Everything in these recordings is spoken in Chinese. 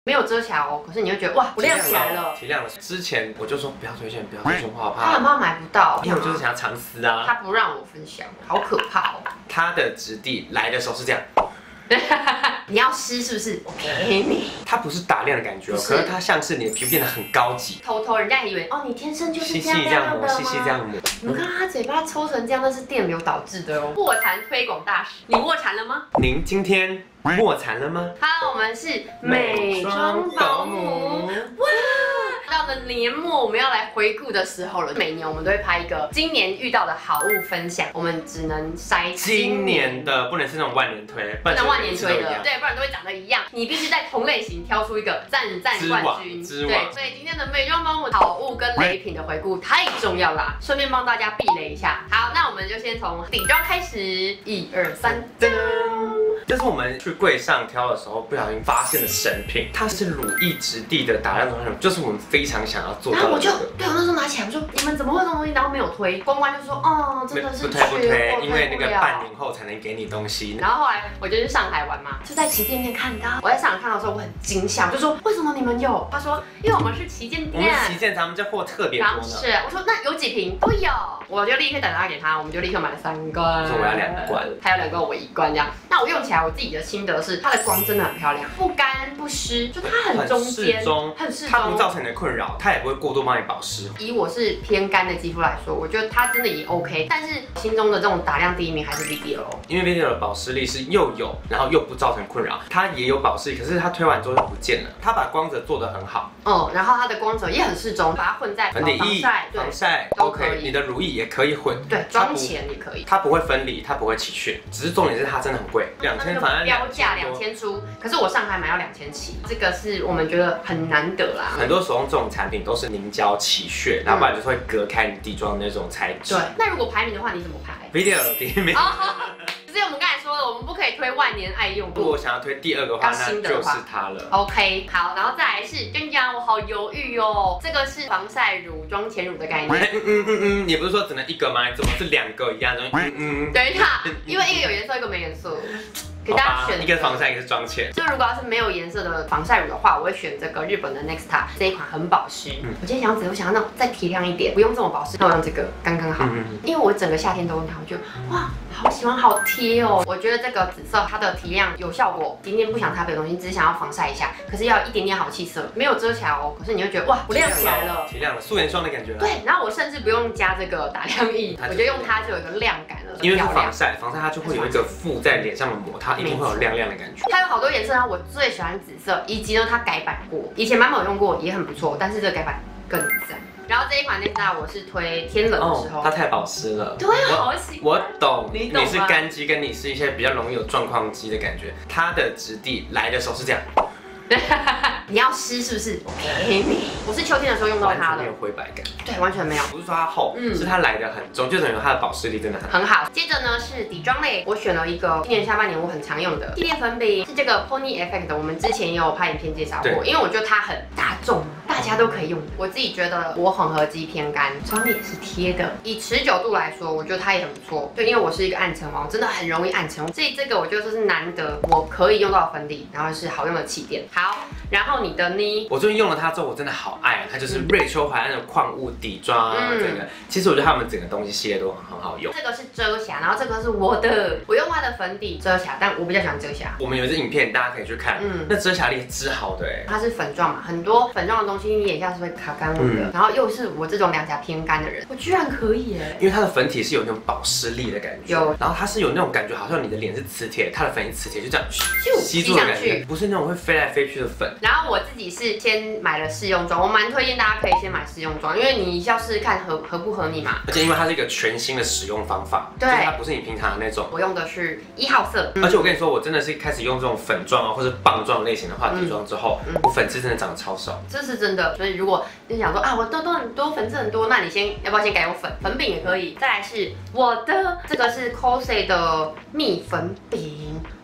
没有遮起来哦，可是你会觉得哇，我亮起来了， 提亮了。之前我就说不要推荐，不要推荐，我好怕。 他很怕买不到， 因为我就是想要藏私啊。 他不让我分享，好可怕哦。 他的质地来的时候是这样。 你要湿是不是？我给你。 它不是打亮的感觉，可是它像是你的皮肤变得很高级。 偷偷人家以为哦，你天生就是细细这样磨，细细这样磨。 你们看他嘴巴抽成这样，那是电流导致的哦。卧蚕推广大使，你卧蚕了吗？ 您今天卧蚕了吗？ 好，我们是美妆保姆。哇！到了年末，我们要来回顾的时候了。每年我们都会拍一个今年遇到的好物分享，我们只能筛今年的，不能是那种万年推， 不能万年推的，对，不然都会长得一样。你必须在同类型挑出一个战冠军。对，所以今天的美妆保姆好物跟雷品的回顾太重要啦，顺便帮大家避雷一下。好，那我们就先从底妆开始，1、2、3，噔。 这是我们去柜上挑的时候不小心发现的神品，它是乳液质地的打亮妆容，就是我们非常想要做到的。 然后我那时候拿起来，我说你们怎么会有这种东西？然后没有推，公关就说哦，真的是不推，因为那个半年后才能给你东西。 然后后来我就去上海玩嘛，就在旗舰店看到，我在上海看到的时候我很惊吓，我就说为什么你们有？他说因为我们是旗舰店， 我们旗舰咱们这货特别多呢。 是，我说那有几瓶都有，我就立刻打电话给他，我们就立刻买了3罐， 说我要2罐， 还有2罐我1罐这样。那我用起来我自己的心得是，它的光真的很漂亮，不干不湿，就它很中间，很适中， 它不造成你的困扰，它也不会过度帮你保湿。 以我是偏干的肌肤来说，我觉得它真的也 OK， 但是心中的这种打亮第一名还是 VDL， 因为 VDL 的保湿力是又有，然后又不造成困扰，它也有保湿力，可是它推完之后就不见了。它把光泽做得很好， 然后它的光泽也很适中，把它混在粉底液、防晒都可以，你的乳液也可以混， 对，妆前也可以， 它不会分离，它不会起屑，只是重点是它真的很贵，2000，反正标价2000出，可是我上海买要2700，这个是我们觉得很难得啦。 很多手用这种产品都是凝胶起屑，然后不然就是会隔开你底妆的那种材质。 对，那如果排名的话，你怎么排 ？VDL 第1名。 只是我们刚才说的，我们不可以推万年爱用。 如果我想要推第2个话，那就是它了。 OK， 好，然后再来是跟你讲，我好犹豫哦。这个是防晒乳、妆前乳的概念。 也不是说只能1个吗？怎么是2个一样的？ 等一下，因为一个有颜色，一个没颜色。给大家选一个防晒，一个是妆前。 就如果要是没有颜色的防晒乳的话，我会选这个日本的 Nexta 这一款很保湿。我今天想要我想要那种再提亮一点，不用这么保湿，那我用这个刚刚好。因为我整个夏天都用它，我觉得哇，好喜欢，好贴哦。我觉得这个紫色它的提亮有效果。今天不想擦别的东西，只是想要防晒一下，可是要一点点好气色，没有遮起来哦。可是你会觉得哇，我亮起来了， 提亮了，素颜霜的感觉。 对，然后我甚至不用加这个打亮液，我觉得用它就有一个亮感了。 因为是防晒，防晒它就会有一个附在脸上的膜，它一定会有亮亮的感觉。 它有好多颜色，然后我最喜欢紫色，以及呢它改版过，以前版本有用过也很不错，但是这个改版更赞。然后这一款内搭我是推天冷的时候， 它太保湿了。 对，好喜欢。 我懂，你是干肌，跟你是一些比较容易有状况肌的感觉。它的质地来的时候是这样。 你要湿是不是？我给你。我是秋天的时候用到它的， 没有灰白感。 对，完全没有。 不是说它厚，是它来的很重，就等于它的保湿力真的很好。接着呢是底妆类，我选了一个今年下半年我很常用的气垫粉饼，是这个 Pony Effect 的，我们之前也有拍影片介绍过，因为我觉得它很大众，大家都可以用。我自己觉得我混合肌偏干，妆也是贴的。以持久度来说，我觉得它也很不错。对，因为我是一个暗沉王，真的很容易暗沉，所以这个我觉得这是难得我可以用到粉底，然后是好用的气垫。好，然后你的呢？ 我最近用了它之后，我真的好爱啊！它就是瑞秋怀那种矿物底妆，整个其实我觉得他们整个东西系列都很好用。 这个是遮瑕，然后这个是我的，我用它的粉底遮瑕，但我比较喜欢遮瑕。我们有一支影片，大家可以去看，那遮瑕力之好的它是粉状嘛，很多粉状的东西你眼下是会卡干我的，然后又是我这种两颊偏干的人，我居然可以耶！ 因为它的粉体是有那种保湿力的感觉，有，然后它是有那种感觉，好像你的脸是磁铁，它的粉是磁铁，就这样吸住的感觉，不是那种会飞来飞去的粉。 然后我自己是先买了试用装，我蛮推荐大家可以先买试用装，因为你要试试看合不合你嘛。 而且因为它是一个全新的使用方法，对，它不是你平常的那种。 我用的是1号色， 而且我跟你说，我真的是开始用这种粉状啊，或者棒状类型的化底妆之后，我粉质真的长得超少。 这是真的，所以如果你想说啊，我痘痘很多，粉质很多，那你要不要先改用粉饼也可以。再来是我的这个是 COSE 的蜜粉饼。哇，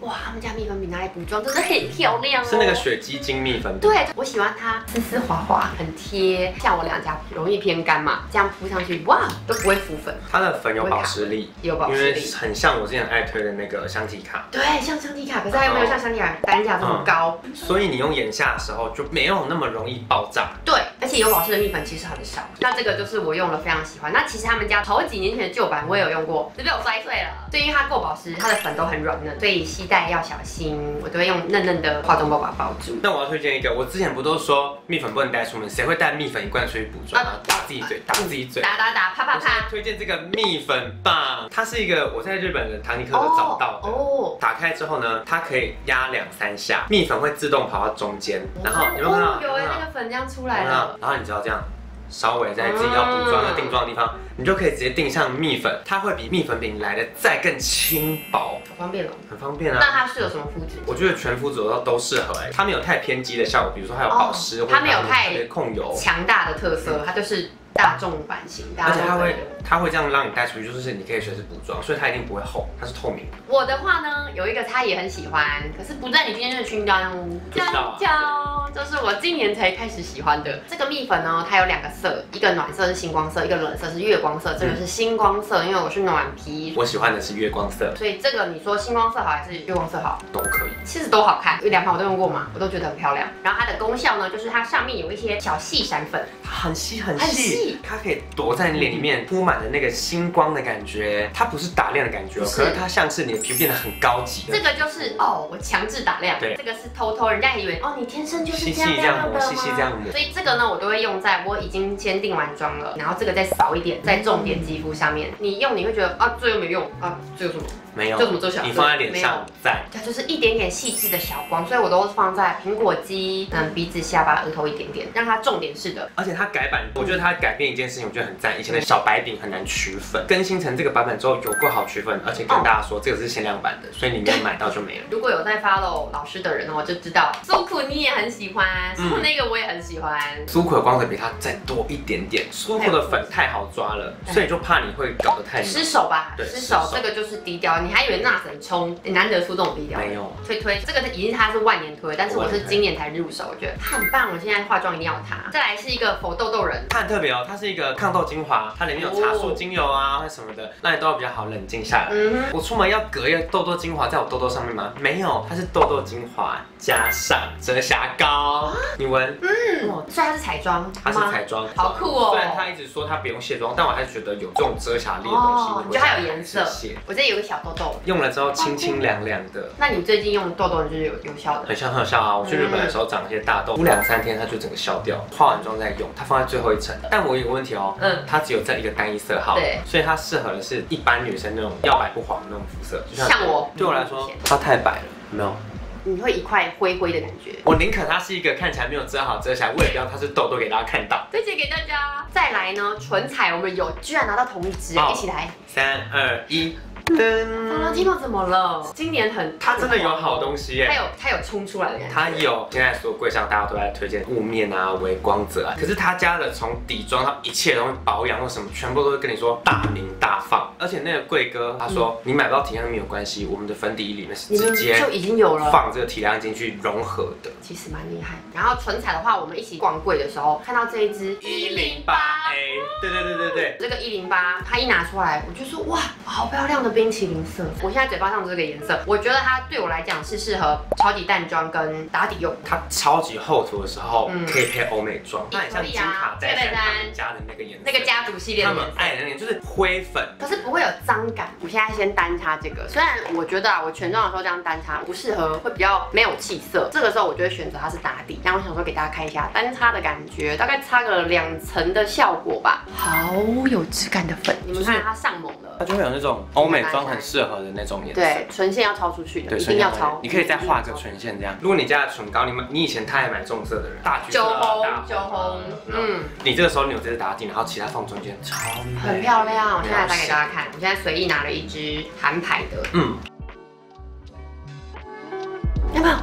哇，他们家蜜粉饼拿来补妆真的很漂亮哦。 是那个雪肌精蜜粉饼。 对，我喜欢它丝丝滑滑，很贴。像我两家容易偏干嘛，这样铺上去，哇，都不会浮粉。 它的粉有保湿力， 有保湿力， 因为很像我之前爱推的那个香缇卡。 对，像香缇卡，可是它又没有像香缇卡单价这么高。 所以你用眼下的时候就没有那么容易爆炸。 对，而且有保湿的蜜粉其实很少。那这个就是我用了非常喜欢。那其实他们家好几年前的旧版我也有用过，只被我摔碎了。对，因为它够保湿，它的粉都很软嫩，所以携带要小心。我都会用嫩嫩的化妆包把它包住。 那我要推荐一个，我之前不都说蜜粉不能带出门，谁会带蜜粉一罐出去补妆啊？打自己嘴，打自己嘴， 打，啪啪啪。 推荐这个蜜粉棒，它是一个我在日本的唐尼克有找到的。哦。打开之后呢，它可以压2-3下，蜜粉会自动跑到中间，然后有没有看到？ 有哎，那个粉这样出来了。 然后你只要这样。稍微在自己要补妆的定妆的地方，你就可以直接定上蜜粉，它会比蜜粉饼来的再更轻薄， 好方便哦， 很方便啊。 那它适合什么肤质？ 我觉得全肤质都适合它没有太偏激的效果，比如说它有保湿， 它没有太控油强大的特色，它就是大众版型， 而且它会这样让你带出去，就是你可以随时补妆，所以它一定不会厚，它是透明的。 我的话呢，有一个他也很喜欢，可是不在你今天的清单哦。就是我今年才开始喜欢的这个蜜粉呢，它有2个色，一个暖色是星光色，一个冷色是月光色。这个是星光色，因为我是暖皮， 我喜欢的是月光色， 所以这个你说星光色好还是月光色好？ 都可以， 其实都好看，因为2盘我都用过嘛，我都觉得很漂亮。然后它的功效呢，就是它上面有一些小细闪粉， 很细，它可以躲在你脸里面，铺满了那个星光的感觉，它不是打亮的感觉，可是它像是你的皮肤变得很高级。 这个就是我强制打亮，对，这个是偷，人家以为你天生就是这样亮的吗？细这样抹，所以这个呢，我都会用在我已经先定完妆了，然后这个再扫一点，在重点肌肤上面。你用你会觉得这又没用这有什么？没有，这怎么遮瑕？ 你放在脸上， 它就是一点点细致的小光，所以我都放在苹果肌、鼻子、下巴、额头一点点，让它重点式的。 而且它改版，我觉得它改变一件事情，我觉得很赞。以前的小白饼很难取粉，更新成这个版本之后有够好取粉，而且跟大家说这个是限量版的，所以你没有买到就没了。 如果有在 follow 老师的人就知道苏苦你也很喜欢，苏苦那个我也很喜欢。 苏苦的光泽比它再多一点点，苏苦的粉太好抓了，所以就怕你会搞得太失手吧？对，失手这个就是低调，你还以为那很冲，你难得出这种低调。 没有推这个已经它是万年推，但是我是今年才入手，我觉得它很棒，我现在化妆一定要它。再来是一个否痘痘人， 它很特别它是一个抗痘精华，它里面有茶树精油啊或什么的，让你痘痘比较好冷静下来。我出门要隔一个痘痘精华在我痘痘上面吗？没有，它是痘痘精华加上遮瑕膏，你闻， 所以它是彩妆， 它是彩妆， 好酷哦。 虽然它一直说它不用卸妆，但我还是觉得有这种遮瑕力的东西， 你觉得它有颜色？我这里有个小痘痘， 用了之后清清凉凉的。 那你最近用痘痘就是有效的？ 很有效啊！我去日本的时候长一些大痘，敷2-3天它就整个消掉，化完妆再用，它放在最后一层。但我有个问题它只有这一个单一色号，对，所以它适合的是一般女生那种要白不黄的那种肤色，就像我。对我来说，它太白了，有没有？ 你会一块灰灰的感觉。 我宁可它是一个看起来没有遮好遮瑕，我也不要它是痘痘给大家看到。 推荐给大家。再来呢，唇彩我们居然拿到同一支，一起来。 3、2、1。 Valentino 怎么了？今年它真的有好东西耶！ 它有冲出来的感觉。 它有，现在所有柜上大家都在推荐雾面啊、微光泽啊，可是他家的从底妆到一切东西保养或什么，全部都会跟你说大名大放。而且那个贵哥他说，你买不到提亮没有关系，我们的粉底液里面是直接就已经有了放这个提亮进去融合的， 其实蛮厉害。然后唇彩的话，我们一起逛柜的时候看到这一支108A，对，这个108它一拿出来，我就说哇，好漂亮的冰淇淋色。我现在嘴巴上这个颜色，我觉得它对我来讲是适合超级淡妆跟打底用。 它超级厚涂的时候，可以配欧美妆，那很像金卡戴珊他们家的那个颜色， 那个家族系列的颜色， 他们爱的那个就是灰粉， 可是不会有脏感。我现在先单擦这个，虽然我觉得我全妆的时候这样单擦不适合，会比较没有气色。这个时候我就会选择它是打底，然后我想说给大家看一下单擦的感觉，大概擦个2层的效果吧，好有质感的粉，你们看它上猛了， 它就会有那种欧美妆很适合的那种颜色。 对，唇线要超出去的，一定要超。 你可以再画个唇线这样。如果你家的唇膏，你以前太爱买重色的人，大橘色、 酒红， 你这个时候你有直接打底，然后其他放中间，超美， 很漂亮。我现在再给大家看，我现在随意拿了一支韩牌的，有没有？你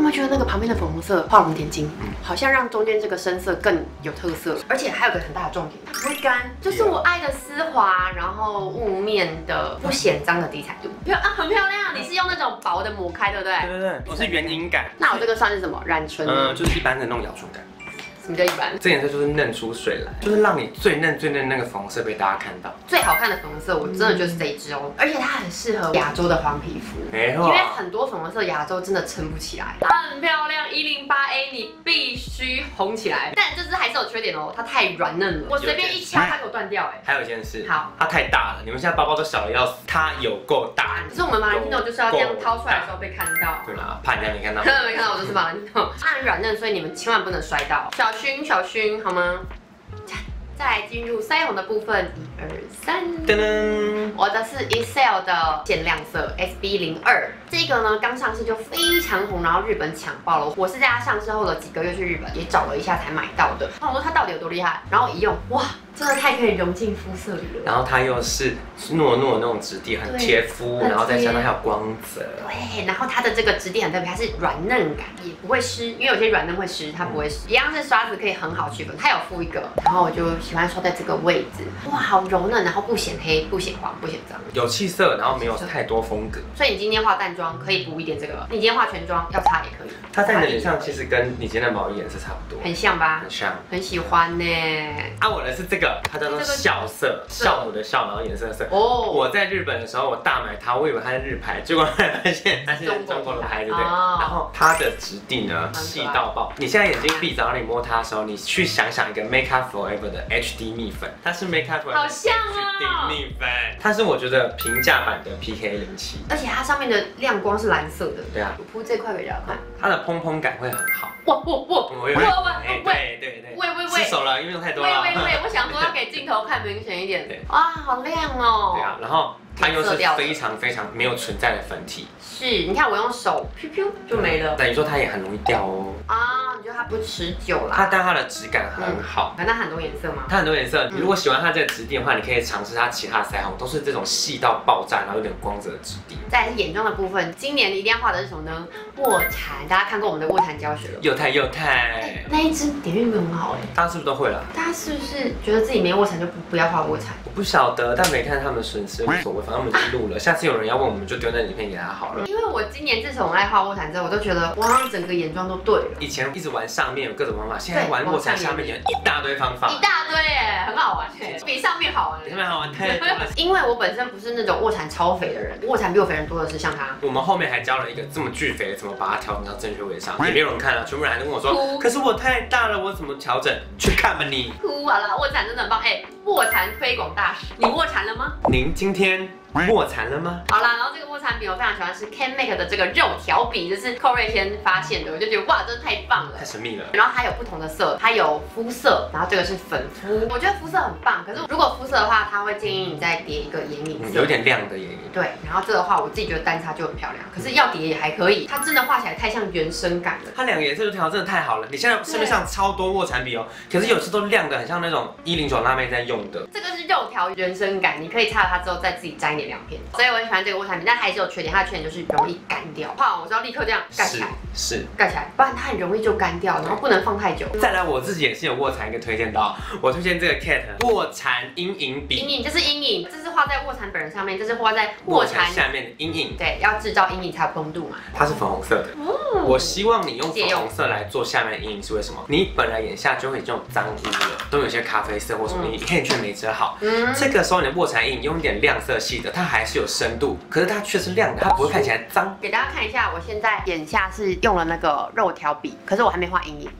没有觉得那个旁边的粉红色画龙点睛，好像让中间这个深色更有特色，而且还有个很大的重点，它不会干，就是我爱的丝滑，然后雾面的不显脏的地彩度，很漂亮。你是用那种薄的抹开，对不对？ 对对对，我是原影感。 那我这个算是什么？染唇？ 就是一般的那种咬唇感。 什么叫一般？ 这颜色就是嫩出水来，就是让你最嫩最嫩那个粉红色被大家看到。 最好看的粉红色，我真的就是这一支哦，而且它很适合亚洲的黄皮肤， 没错， 因为很多粉红色亚洲真的撑不起来。它很漂亮，108A 你必须红起来，但这支还是有缺点哦，它太软嫩了，我随便一掐它给我断掉哎。 还有一件事， 好， 它太大了，你们现在包包都小的要死，它有够大。 可是我们马兰蒂诺就是要这样掏出来的时候被看到。 对啦，怕人家没看到。 没看到，我就是马兰蒂诺，它很软嫩，所以你们千万不能摔到。小薰。好吗？再来进入腮红的部分，1、2、3，噔噔，我的是 Excel 的限量色 SB02，这个呢刚上市就非常红，然后日本抢爆了。我是在它上市后的几个月去日本，也找了一下才买到的。我说它到底有多厉害？然后一用，哇！真的太可以融进肤色里了， 然后它又是糯糯的那种质地，很贴肤，然后再加上还有光泽。 对，然后它的这个质地很特别，它是软嫩感，也不会湿，因为有些软嫩会湿，它不会湿。一样是刷子可以很好区分，它有附一个，然后我就喜欢刷在这个位置，哇，好柔嫩，然后不显黑、不显黄、不显脏， 有气色，然后没有太多风格。 所以你今天化淡妆可以补一点这个，你今天化全妆要擦也可以。 它在你的脸上其实跟你今天的毛衣颜色差不多， 很像吧？ 很像， 很喜欢呢。 啊，我的是这个，它叫做笑色，酵母的酵，然后颜色的色。哦，我在日本的时候，我大买它，我以为它是日牌，结果后来发现它是中国的牌，对不对？然后它的质地呢细到爆。你现在眼睛闭着，然后你摸它的时候，你去想想一个 Make Up Forever 的 HD 蜜粉，它是 Make Up Forever 好像 HD 蜜粉，它是我觉得平价版的 PK07， 而且它上面的亮光是蓝色的。 对啊， 我铺这块给大家看， 它的蓬蓬感会很好。 喂， 失手了，因为用太多了。 喂，我想说要给镜头看明显一点。哇，好亮哦。 对啊，然后它又是非常非常没有存在的粉体。 是，你看我用手噗就没了。 等于说它也很容易掉哦。啊， 你觉得它不持久啦？ 但它的质感很好。 反正它很多颜色吗？ 它很多颜色。你如果喜欢它这个质地的话，你可以尝试它其他的腮红，都是这种细到爆炸，然后有点光泽的质地。 再来是眼妆的部分，今年一定要画的是什么呢？卧蚕，大家看过我们的卧蚕教学了。 幼态。 那一支点阅率很好哎。 大家是不是都会了？ 大家是不是觉得自己没卧蚕就不要画卧蚕？ 我不晓得，但没看他们损失无所谓，反正我们已经录了。下次有人要问，我们就丢那影片给他好了。 因为我今年自从爱画卧蚕之后，我都觉得我好像整个眼妆都对了。 以前一直玩上面有各种方法，现在玩卧蚕下面有一大堆方法， 一大堆耶，很好玩耶，比上面好玩。 比上面好玩太多了。 因为我本身不是那种卧蚕超肥的人，卧蚕比我肥人多的是像他。 我们后面还教了一个这么巨肥的，怎么把它调整到正确位置上，也没有人看啊，全部人还跟我说，可是我太大了，我怎么调整？去看吧你。 哭完了，卧蚕真的很棒哎，卧蚕推广大使，你卧蚕了吗？ 您今天卧蚕了吗？ 好啦，然后这个卧蚕笔我非常喜欢是 CanMake 的这个肉条笔，这是寇瑞先发现的，我就觉得哇，真的太棒了， 太神秘了。 然后它有不同的色，它有肤色，然后这个是粉肤，我觉得肤色很棒。可是如果肤色的话，它会建议你再叠一个眼影色， 有点亮的眼影。 对，然后这个话我自己觉得单擦就很漂亮，可是要叠也还可以，它真的画起来太像原生感了。 它两个颜色就调真的太好了。你现在市面上超多卧蚕笔哦，可是有时都亮的很像那种109辣妹在用的。 这个是肉条原生感，你可以擦了它之后再自己沾一点亮片，所以我很喜欢这个卧蚕笔，但还是有缺点，它的缺点就是容易干掉。好，我就要立刻这样盖起来， 是盖起来，不然它很容易就干掉，然后不能放太久。 再来，我自己也是有卧蚕一个推荐到，我推荐这个 Cat 卧蚕阴影笔。 阴影，这是阴影，这是画在卧蚕本人上面，这是画在卧蚕下面的阴影。 对，要制造阴影才有丰度嘛。 它是粉红色的。我希望你用粉红色来做下面的阴影，是为什么？你本来眼下就会有这种脏污了，都有些咖啡色或什么，你黑眼圈没遮好。这个时候你的卧蚕阴影用一点亮色系的，它还是有深度，可是它却是亮的，它不会看起来脏。 给大家看一下，我现在眼下是用了那个肉条笔，可是我还没画阴影，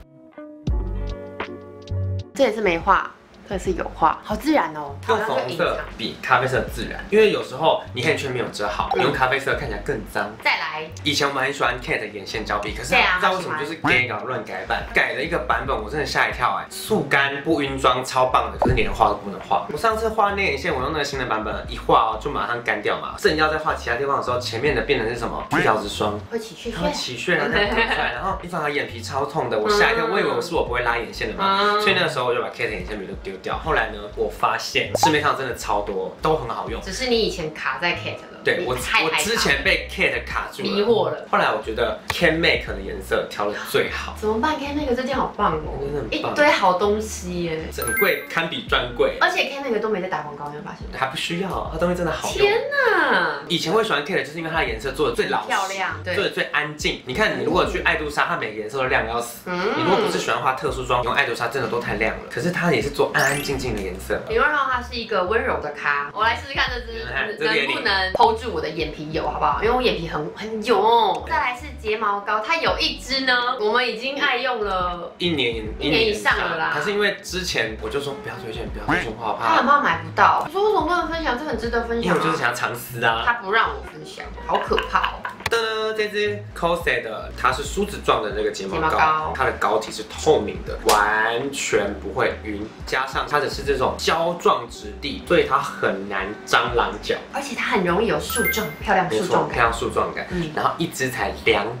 这也是没画。这是有画，好自然哦。 用粉红色比咖啡色自然，因为有时候你黑眼圈没有遮好，你用咖啡色看起来更脏。 再来， 以前我们很喜欢 Cat 眼线胶笔，可是不知道为什么就是给搞乱改版，改了一个版本，我真的吓一跳哎！速干不晕妆，超棒的，可是连画都不能画。我上次画那眼线，我用那个新的版本，一画就马上干掉嘛。正要再画其他地方的时候，前面的变成是什么？去角质霜， 会起屑屑， 会起屑，然后再赶出来，然后一放到眼皮超痛的，我吓一跳，我以为我不会拉眼线的嘛，所以那个时候我就把 Cat 眼线笔都丢掉。后来呢？我发现市面上真的超多，都很好用， 只是你以前卡在 Cat 了。 对我之前被 Kate 卡住了， 迷惑了。 后来我觉得 Canmake 的颜色调的最好。 怎么办 ？Canmake 这件好棒哦， 真的很棒， 一堆好东西耶， 整柜堪比专柜。 而且 Canmake 都没在打广告，你有发现？ 还不需要，它东西真的好用。 天哪！ 以前会喜欢 Kate 就是因为它的颜色做的最老实、 漂亮， 做的最安静。你看，你如果去爱杜莎，它每个颜色都亮得要死。你如果不是喜欢画特殊妆，用爱杜莎真的都太亮了。可是它也是做安安静静的颜色。 你会让它是一个温柔的咖。我来试试看这支能不能 hold 住我的眼皮油，好不好？因为我眼皮很油。再来是睫毛膏，它有一支呢，我们已经爱用了1年以上了啦。 可是因为之前我就说不要推荐，不要推荐，我好怕。 他很怕买不到。我说为什么不能分享？这很值得分享。 因为我就是想要藏私啊。 他不让我分享，好可怕哦。 这支 Cosé 的它是梳子状的这个睫毛膏，它的膏体是透明的，完全不会晕，加上它只是这种胶状质地，所以它很难张狼角， 而且它很容易有树状，漂亮树状感， 漂亮树状感。然后一支才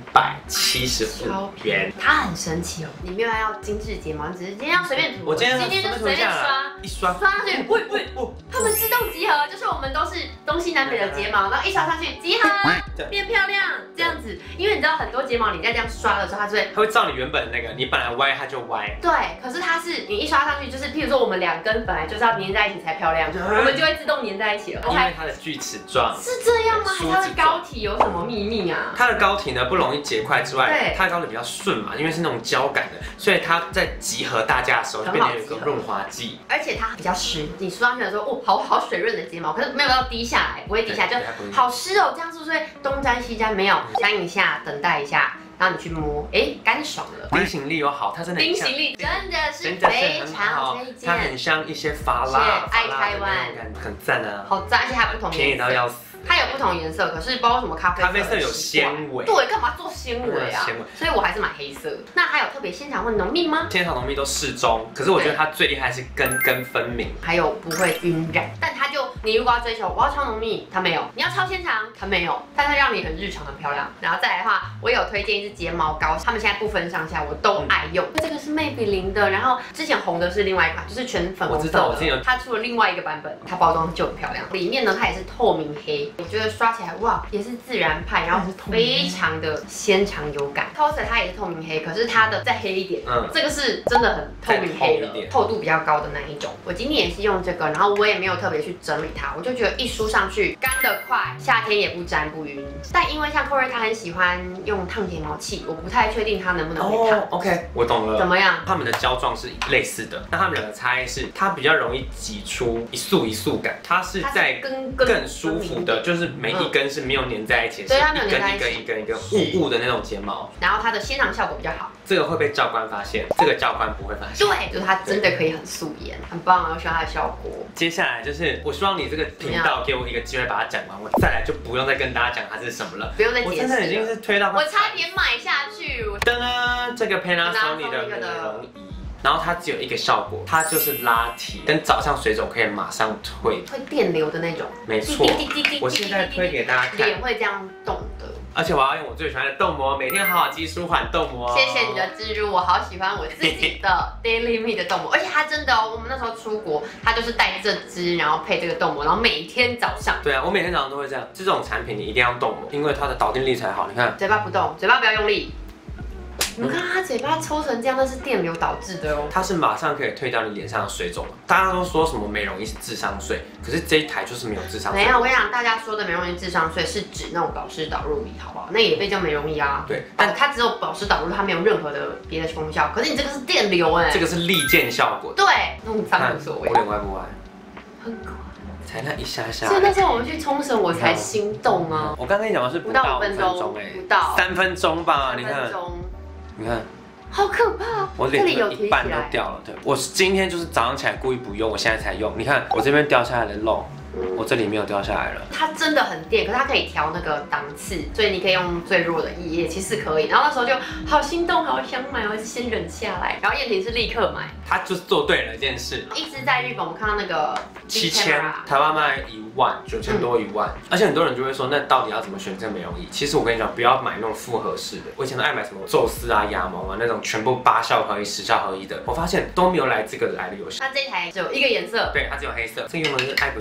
275元， 它很神奇哦。你没有要精致睫毛，你只是今天要随便涂， 我今天就随便刷， 一刷上去，它们自动集合，就是我们都是东西南北的睫毛，然后一刷上去集合，变漂亮。这样子，因为你知道很多睫毛你在这样刷的时候，它会照你原本的那个，你本来歪它就歪。 对，可是它是你一刷上去，就是譬如说我们2根本来就是要粘在一起才漂亮，我们就会自动粘在一起了。 因为它的锯齿状是这样吗？它的膏体有什么秘密啊？ 它的膏体呢不容易结块之外，它的膏体比较顺嘛，因为是那种胶感的，所以它在集合大家的时候就变成有一个润滑剂， 而且它比较湿。你刷上去的时候，哦，好水润的睫毛，可是没有到滴下来，不会滴下来，就好湿哦。这样是不是会东沾西沾？没有，相应一下，等待一下。然后你去摸，干爽了。 冰行力又好，它真的冰行力真的是非常推荐。 它很像一些发蜡， 爱台湾， 很赞啊， 好赞，而且还有不同便宜到要死。 它有不同颜色，可是不知道为什么咖啡色有纤维。 对，干嘛做纤维啊？所以我还是买黑色。那还有特别纤长或浓密吗？ 纤长浓密都适中，可是我觉得它最厉害是根分明， 还有不会晕染。但它就你如果要追求我要超浓密，它没有；你要超纤长，它没有。但它让你很日常很漂亮。然后再来的话，我有推荐一支睫毛膏，他们现在不分上下，我都爱用。这个是魅比林的，然后之前红的是另外一款，就是全粉红色的。我知道，它出了另外一个版本，它包装就很漂亮。里面呢，它也是透明黑，我觉得刷起来哇，也是自然派，然后非常的纤长有感。Cosé 它也是透明黑，可是它的再黑一点，这个是真的很透明黑了，透度比较高的那一种。我今天也是用这个，然后我也没有特别去整理它，我就觉得一梳上去干得快，夏天也不沾不晕。但因为像 Corey 他很喜欢用烫睫毛器，我不太确定它能不能被烫。 OK， 我懂了。 怎么样？ 它们的胶状是类似的，那它们两个差异是，它比较容易挤出一束一束感，它是在更舒服的，就是每一根是没有粘在一起， 对，它没有粘在一根雾的那种睫毛， 然后它的纤长效果比较好。 这个会被教官发现，这个教官不会发现。 对，就是它真的可以很素颜，很棒啊！我喜欢它的效果。 接下来就是我希望你这个频道给我一个机会把它讲完，我再来就不用再跟大家讲它是什么了， 不用再解释了。 我真的已经是推到我差点买下去。 噔噔，这个 Panasonic 的美容仪。然后它只有一个效果，它就是拉提，跟早上水肿可以马上退， 会电流的那种。 没错，我现在推给大家看， 脸会这样动的。 而且我要用我最喜欢的冻膜，每天好好肌舒缓冻膜。 谢谢你的植入，我好喜欢我自己的 Daily Me 的冻膜，而且它真的哦，我们那时候出国，它就是带这支，然后配这个冻膜，然后每天早上。 对啊，我每天早上都会这样。这种产品你一定要冻膜，因为它的导电力才好。你看， 嘴巴不动，嘴巴不要用力。你们看他嘴巴抽成这样，那是电流导致的哦。 它是马上可以退掉你脸上的水肿。大家都说什么美容仪是智商税，可是这一台就是没有智商税。 没有，我跟你讲，大家说的美容仪智商税是指那种保湿导入仪，好不好？那也被叫美容仪啊。 对， 但它只有保湿导入，它没有任何的别的功效。可是你这个是电流哎， 这个是利剑效果。 对，那种脏无所谓。 我脸歪不歪？ 很快。 才那一下下， 所以那时候我们去冲绳，我才心动啊。 我刚跟你讲的是不到5分钟哎， 不到 3分钟吧？你看，你看。 好可怕！ 我脸一半都掉了。对，我今天就是早上起来故意不用，我现在才用。你看我这边掉下来的肉，我这里没有掉下来了。它真的很电，可是它可以调那个档次，所以你可以用最弱的液液，其实可以。然后那时候就好心动，好想买，我还是先忍下来。然后燕婷是立刻买， 她就是做对了一件事。 一直在日本，我们看到那个 7000，台湾卖19000多1万，而且很多人就会说，那到底要怎么选这美容仪？其实我跟你讲，不要买那种复合式的。我以前都爱买什么宙斯啊、亚萌啊那种全部8效合一、10效合一的，我发现都没有来这个来的有效。 它这台只有一个颜色， 对，它只有黑色。这个原本是爱不释手。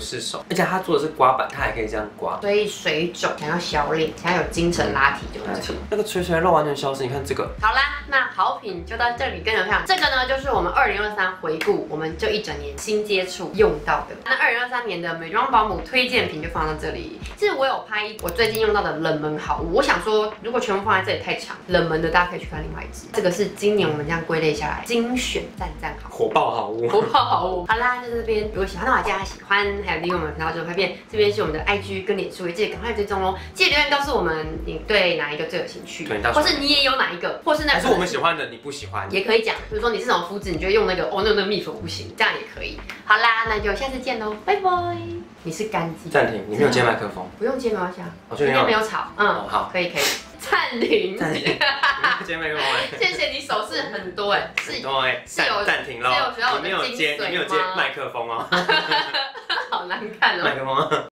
而且它做的是刮板，它还可以这样刮， 所以水肿想要消练，想要有精神拉提就这个。 那个垂垂肉完全消失，你看这个。 好啦，那好品就到这里跟你们分享。这个呢，就是我们2023回顾我们这一整年新接触用到的。那2023年的美妆保姆推荐品就放到这里。其实我有拍我最近用到的冷门好物，我想说如果全部放在这里太长，冷门的大家可以去看另外一支。这个是今年我们这样归类下来精选赞好， 火爆好物， 火爆好物。好啦，就这边，如果喜欢的话，记得喜欢，还有订阅我们频道就会变。这边是我们的 IG 跟脸书，也记得赶快追踪哦。记得留言告诉我们你对哪一个最有兴趣，或是你也有哪一个，或是那个还是我们喜欢的你不喜欢， 也可以讲。比如说你是什么肤质，你觉得用那个那个蜜粉不行，这样也可以。好啦，那就下次见喽，拜拜。你是干肌。 暂停，你没有接麦克风。 不用接没关系啊， 今天没有吵。 好， 可以。暂停。 暂停。接麦克风。 谢谢你手势很多哎， 是有暂停喽。你没有接麦克风哦。 好难看哦。 麦克风。